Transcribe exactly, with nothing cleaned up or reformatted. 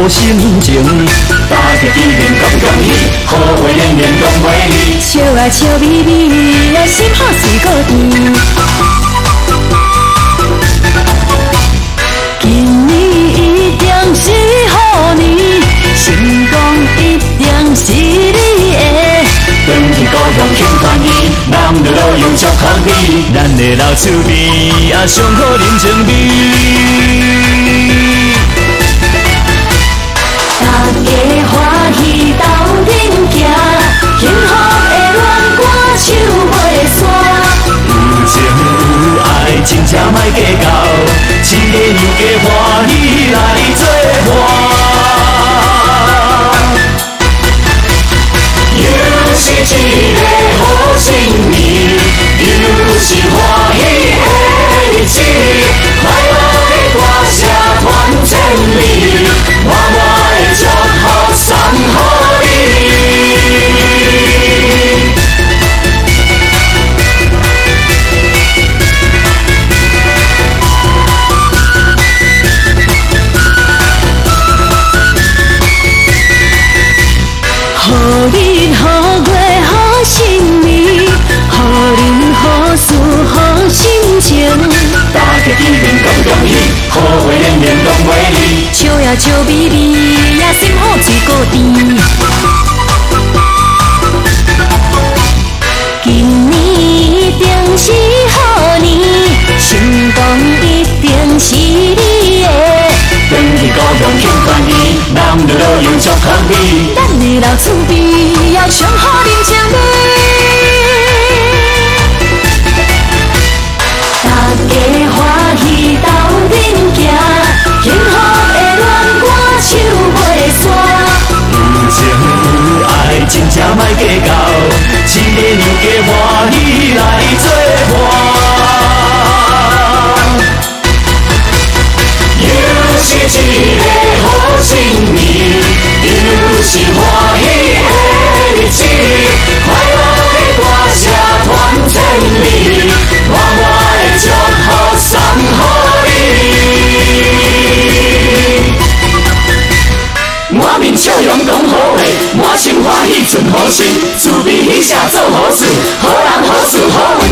好心情。大家见面讲讲喜，好话连连讲袂离。 笑啊笑眯眯，啊心好水果甜。今年一定是好年，成功一定是你的。 回去故乡庆团圆，咱就路用祝福你。咱的老厝边啊，上好人情味。 大家欢喜斗阵行，幸福的恋歌唱袂散。 有情有爱，真正莫计较，一个娘家欢喜来作伴。又是一个好新年，又是欢喜的日子，快乐的歌声传千里，满满的祝福送予你。好日好月好心意，好人好事好心情。 大家见面讲讲喜，好话连连讲袂离。 笑呀笑眯眯，呀心好水果甜。今年一定是好年，成功一定是你的。 回去故乡庆团圆，咱就路用祝福你。 咱的老厝边要上好人情味。大家欢喜斗阵行，幸福的恋歌唱袂散。 有情有爱，真正莫计较，一个娘家欢喜来作伴。又是一个好新年，又是欢喜的日子，快乐的歌声传千里，满满的祝福送予你。满面笑容讲好话，满心欢喜存好心，慈悲喜舍做好事，好人好事好运。